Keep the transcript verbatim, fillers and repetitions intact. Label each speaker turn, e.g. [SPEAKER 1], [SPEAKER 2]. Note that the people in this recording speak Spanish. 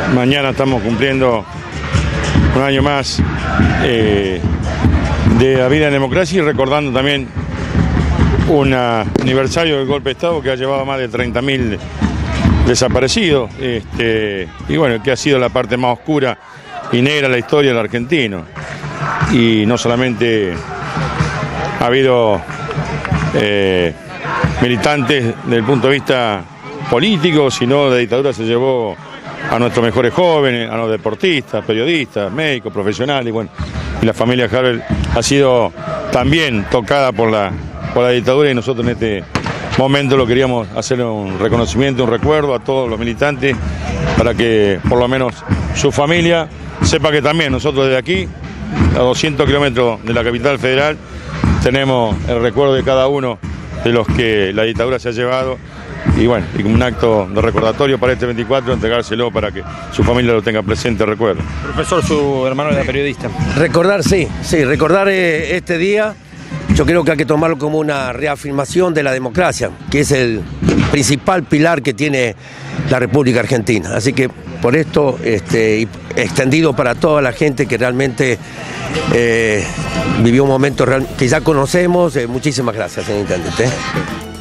[SPEAKER 1] mañana estamos cumpliendo un año más eh, de la vida en democracia y recordando también un aniversario del golpe de Estado que ha llevado a más de treinta mil desaparecidos, este, y bueno, que ha sido la parte más oscura y negra de la historia del argentino. Y no solamente ha habido eh, militantes desde el punto de vista político, sino la dictadura se llevó a nuestros mejores jóvenes, a los deportistas, periodistas, médicos, profesionales, y bueno, y la familia Havel ha sido también tocada por la, por la dictadura, y nosotros en este momento lo queríamos hacer un reconocimiento, un recuerdo a todos los militantes, para que por lo menos su familia sepa que también nosotros desde aquí, a doscientos kilómetros de la capital federal, tenemos el recuerdo de cada uno de los que la dictadura se ha llevado, y bueno, y como un acto de recordatorio para este veinticuatro, entregárselo para que su familia lo tenga presente, recuerdo.
[SPEAKER 2] Profesor, su hermano era periodista.
[SPEAKER 3] Recordar, sí, sí, recordar eh, este día, yo creo que hay que tomarlo como una reafirmación de la democracia, que es el principal pilar que tiene la República Argentina. Así que por esto, este, extendido para toda la gente que realmente eh, vivió un momento real, que ya conocemos, eh, muchísimas gracias, señor intendente.